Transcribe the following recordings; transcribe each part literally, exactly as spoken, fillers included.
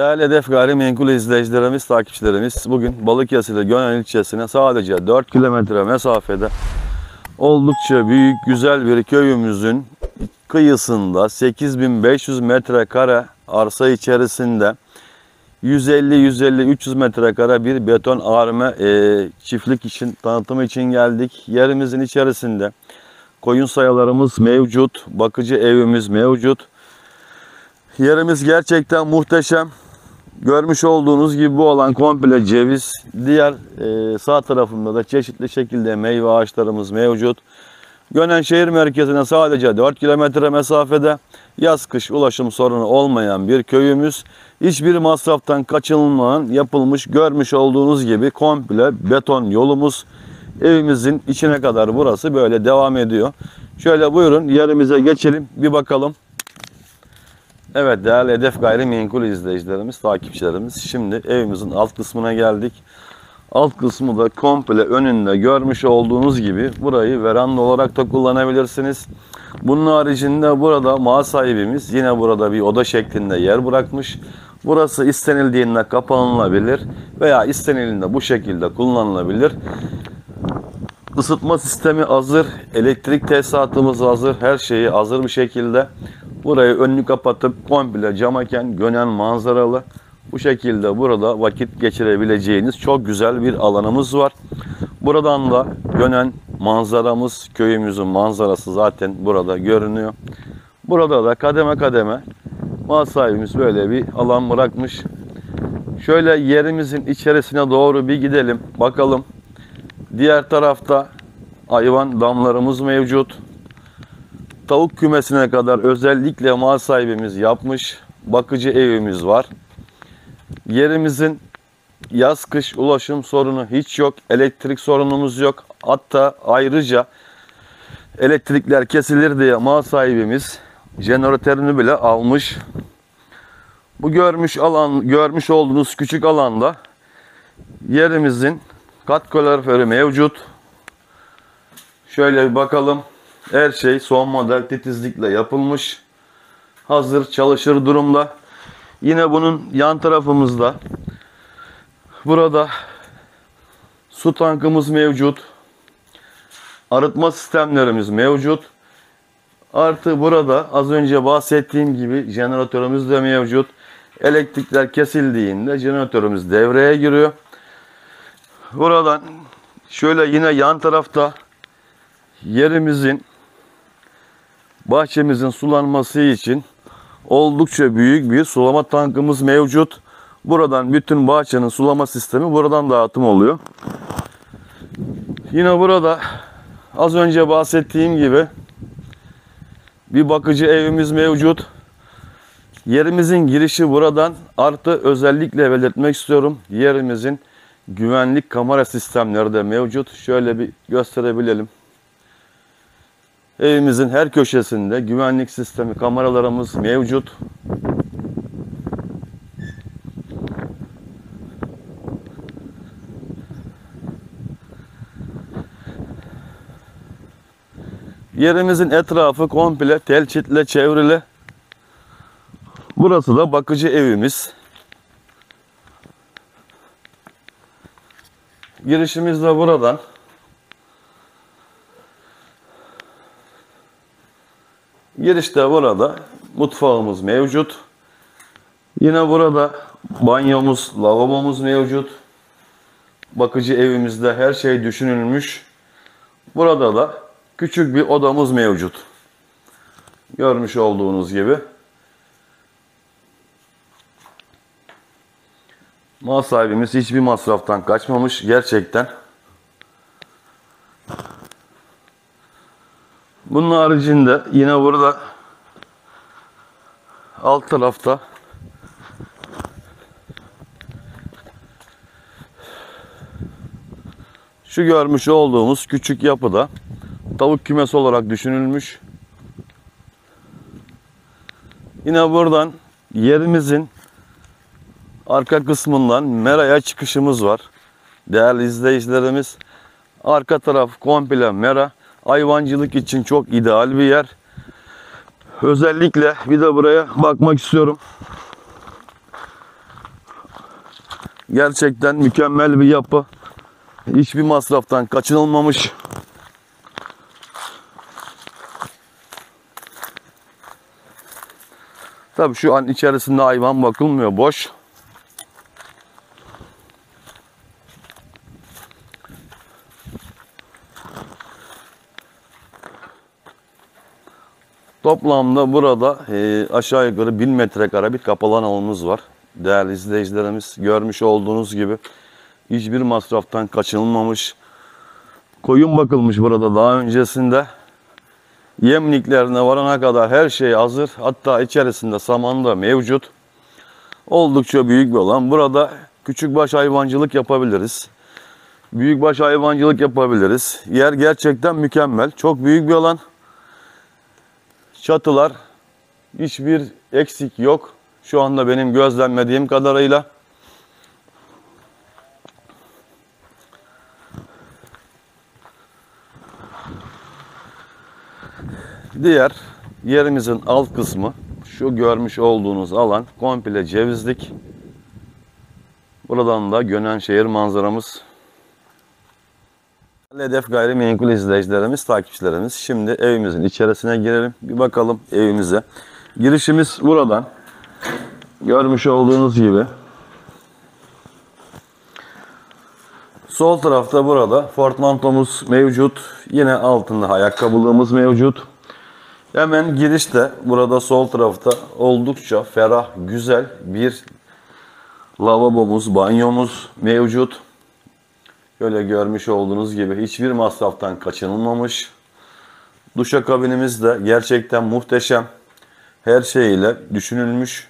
Değerli Hedef Gayrimenkul izleyicilerimiz, takipçilerimiz, bugün Balıkesir Gönen ilçesine sadece dört kilometre mesafede oldukça büyük, güzel bir köyümüzün kıyısında sekiz bin beş yüz metrekare arsa içerisinde yüz elli yüz elli üç yüz metrekare bir beton arme e, çiftlik için, tanıtımı için geldik. Yerimizin içerisinde koyun sayalarımız mevcut, bakıcı evimiz mevcut. Yerimiz gerçekten muhteşem. Görmüş olduğunuz gibi bu alan komple ceviz. Diğer e, sağ tarafında da çeşitli şekilde meyve ağaçlarımız mevcut. Gönen şehir merkezine sadece dört kilometre mesafede, yaz kış ulaşım sorunu olmayan bir köyümüz. Hiçbir masraftan kaçınılmadan yapılmış, görmüş olduğunuz gibi komple beton yolumuz. Evimizin içine kadar burası böyle devam ediyor. Şöyle buyurun yerimize geçelim, bir bakalım. Evet değerli Hedef Gayrimenkul izleyicilerimiz, takipçilerimiz, şimdi evimizin alt kısmına geldik. Alt kısmı da komple önünde görmüş olduğunuz gibi burayı veranda olarak da kullanabilirsiniz. Bunun haricinde burada mal sahibimiz yine burada bir oda şeklinde yer bırakmış. Burası istenildiğinde kapanılabilir veya istenildiğinde bu şekilde kullanılabilir. Isıtma sistemi hazır, elektrik tesisatımız hazır, her şeyi hazır bir şekilde. Burayı önünü kapatıp komple camaken Gönen manzaralı bu şekilde burada vakit geçirebileceğiniz çok güzel bir alanımız var. Buradan da Gönen manzaramız, köyümüzün manzarası zaten burada görünüyor. Burada da kademe kademe mal sahibimiz böyle bir alan bırakmış. Şöyle yerimizin içerisine doğru bir gidelim bakalım. Diğer tarafta hayvan damlarımız mevcut. Tavuk kümesine kadar özellikle mal sahibimiz yapmış. Bakıcı evimiz var. Yerimizin yaz kış ulaşım sorunu hiç yok. Elektrik sorunumuz yok. Hatta ayrıca elektrikler kesilir diye mal sahibimiz jeneratörünü bile almış. Bu görmüş alan, görmüş olduğunuz küçük alanda yerimizin kat kaloriferi mevcut. Şöyle bir bakalım. Her şey son model titizlikle yapılmış. Hazır çalışır durumda. Yine bunun yan tarafımızda burada su tankımız mevcut. Arıtma sistemlerimiz mevcut. Artı burada az önce bahsettiğim gibi jeneratörümüz de mevcut. Elektrikler kesildiğinde jeneratörümüz devreye giriyor. Buradan şöyle yine yan tarafta yerimizin, bahçemizin sulanması için oldukça büyük bir sulama tankımız mevcut. Buradan bütün bahçenin sulama sistemi buradan dağıtım oluyor. Yine burada az önce bahsettiğim gibi bir bakıcı evimiz mevcut. Yerimizin girişi buradan, artı özellikle belirtmek istiyorum. Yerimizin güvenlik kamera sistemleri de mevcut. Şöyle bir gösterebilelim. Evimizin her köşesinde güvenlik sistemi kameralarımız mevcut. Yerimizin etrafı komple tel çitle çevrili. Burası da bakıcı evimiz. Girişimiz de buradan. Girişte burada mutfağımız mevcut. Yine burada banyomuz, lavabomuz mevcut. Bakıcı evimizde her şey düşünülmüş. Burada da küçük bir odamız mevcut. Görmüş olduğunuz gibi. Mal sahibimiz hiçbir masraftan kaçmamış gerçekten. Bunun haricinde yine burada alt tarafta şu görmüş olduğumuz küçük yapıda tavuk kümesi olarak düşünülmüş. Yine buradan yerimizin arka kısmından meraya çıkışımız var. Değerli izleyicilerimiz, arka taraf komple mera. Hayvancılık için çok ideal bir yer. Özellikle bir de buraya bakmak istiyorum. Gerçekten mükemmel bir yapı. Hiçbir masraftan kaçınılmamış. Tabii şu an içerisinde hayvan bakılmıyor, boş. Toplamda burada e, aşağı yukarı bin metrekare bir kapalı alanımız var. Değerli izleyicilerimiz, görmüş olduğunuz gibi hiçbir masraftan kaçınılmamış. Koyun bakılmış burada daha öncesinde. Yemliklerine varana kadar her şey hazır. Hatta içerisinde saman da mevcut. Oldukça büyük bir alan. Burada küçükbaş hayvancılık yapabiliriz. Büyükbaş hayvancılık yapabiliriz. Yer gerçekten mükemmel. Çok büyük bir alan. Çatılar, hiçbir eksik yok. Şu anda benim gözlemlediğim kadarıyla. Diğer yerimizin alt kısmı, şu görmüş olduğunuz alan komple cevizlik. Buradan da Gönenşehir manzaramız. Hedef Gayrimenkul izleyicilerimiz, takipçilerimiz. Şimdi evimizin içerisine girelim. Bir bakalım evimize. Girişimiz buradan. Görmüş olduğunuz gibi. Sol tarafta burada portmantomuz mevcut. Yine altında ayakkabılığımız mevcut. Hemen girişte burada sol tarafta oldukça ferah, güzel bir lavabomuz, banyomuz mevcut. Şöyle görmüş olduğunuz gibi hiçbir masraftan kaçınılmamış. Duşakabinimiz de gerçekten muhteşem. Her şeyiyle düşünülmüş.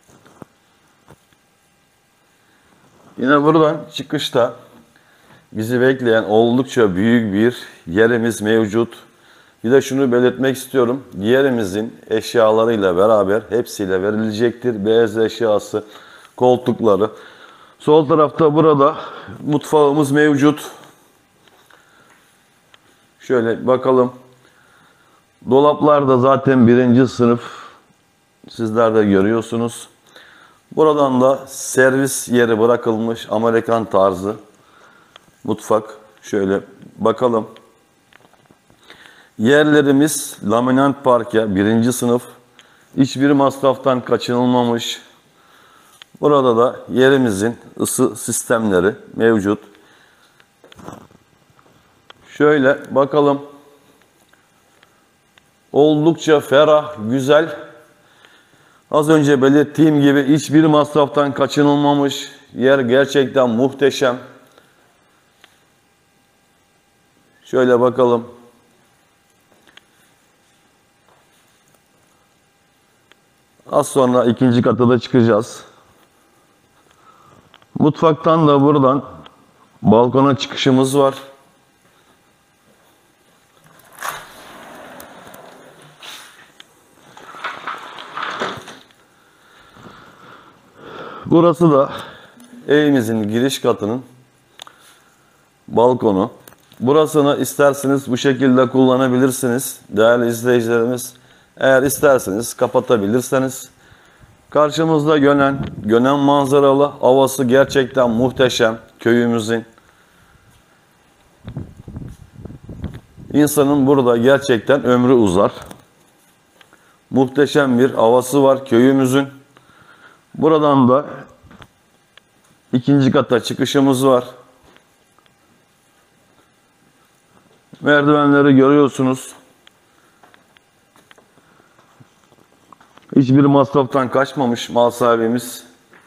Yine buradan çıkışta bizi bekleyen oldukça büyük bir yerimiz mevcut. Bir de şunu belirtmek istiyorum. Yerimizin eşyalarıyla beraber hepsiyle verilecektir. Beyaz eşyası, koltukları. Sol tarafta burada mutfağımız mevcut. Şöyle bakalım. Dolaplar da zaten birinci sınıf. Sizler de görüyorsunuz. Buradan da servis yeri bırakılmış Amerikan tarzı mutfak. Şöyle bakalım. Yerlerimiz laminant parke, birinci sınıf. Hiçbir masraftan kaçınılmamış. Burada da yerimizin ısı sistemleri mevcut. Şöyle bakalım. Oldukça ferah, güzel. Az önce belirttiğim gibi hiçbir masraftan kaçınılmamış. Yer gerçekten muhteşem. Şöyle bakalım. Az sonra ikinci kata da çıkacağız. Mutfaktan da buradan balkona çıkışımız var. Burası da evimizin giriş katının balkonu. Burasını isterseniz bu şekilde kullanabilirsiniz. Değerli izleyicilerimiz, eğer isterseniz kapatabilirseniz. Karşımızda Gönen, Gönen manzaralı, havası gerçekten muhteşem köyümüzün. İnsanın burada gerçekten ömrü uzar. Muhteşem bir havası var köyümüzün. Buradan da ikinci kata çıkışımız var. Merdivenleri görüyorsunuz. Hiçbir masraftan kaçmamış mal sahibimiz.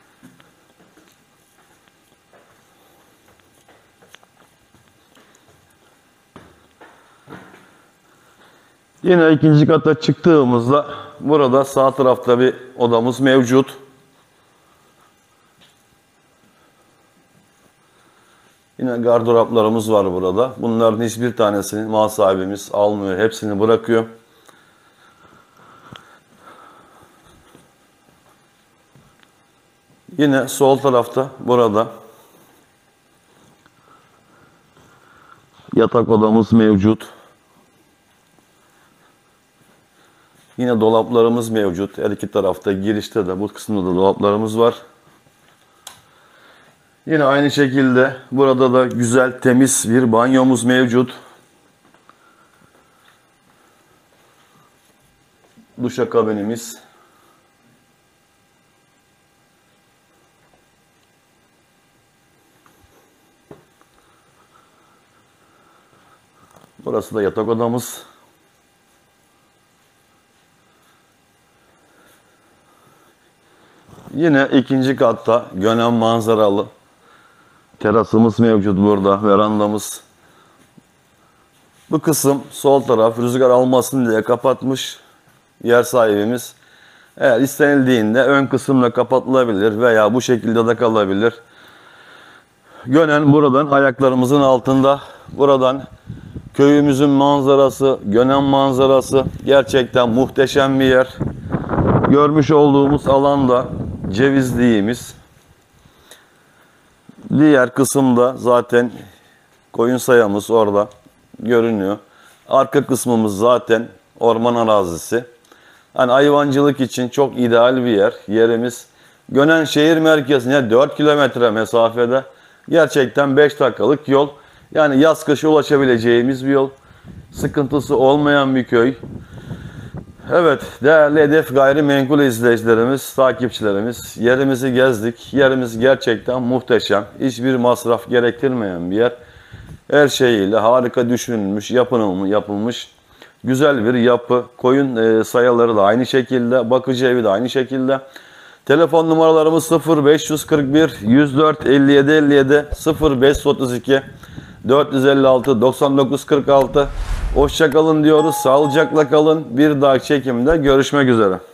Yine ikinci kata çıktığımızda burada sağ tarafta bir odamız mevcut. Yine gardıroplarımız var burada. Bunların hiçbir tanesini mal sahibimiz almıyor. Hepsini bırakıyor. Yine sol tarafta burada yatak odamız mevcut. Yine dolaplarımız mevcut. Her iki tarafta girişte de bu kısımda da dolaplarımız var. Yine aynı şekilde burada da güzel temiz bir banyomuz mevcut. Duşakabinimiz. Burası da yatak odamız. Yine ikinci katta Gönen manzaralı terasımız mevcut burada, verandamız. Bu kısım sol taraf rüzgar almasın diye kapatmış yer sahibimiz. Eğer istenildiğinde ön kısımla kapatılabilir veya bu şekilde de kalabilir. Gönen buradan ayaklarımızın altında. Buradan köyümüzün manzarası, Gönen manzarası gerçekten muhteşem bir yer. Görmüş olduğumuz alanda Cevizliğimiz. Diğer kısımda zaten koyun sayamız orada görünüyor. Arka kısmımız zaten orman arazisi. Yani hayvancılık için çok ideal bir yer. Yerimiz Gönen şehir merkezine dört kilometre mesafede. Gerçekten beş dakikalık yol. Yani yaz kışı ulaşabileceğimiz bir yol. Sıkıntısı olmayan bir köy. Evet, değerli Hedef Gayrimenkul izleyicilerimiz, takipçilerimiz, yerimizi gezdik. Yerimiz gerçekten muhteşem. Hiçbir masraf gerektirmeyen bir yer. Her şeyiyle harika düşünülmüş, yapılmış, yapılmış. Güzel bir yapı. Koyun e, sayaları da aynı şekilde, bakıcı evi de aynı şekilde. Telefon numaralarımız sıfır beş kırk bir yüz dört elli yedi elli yedi, sıfır beş otuz iki dört yüz elli altı doksan dokuz kırk altı. Hoşça kalın diyoruz. Sağlıcakla kalın. Bir dahaki çekimde görüşmek üzere.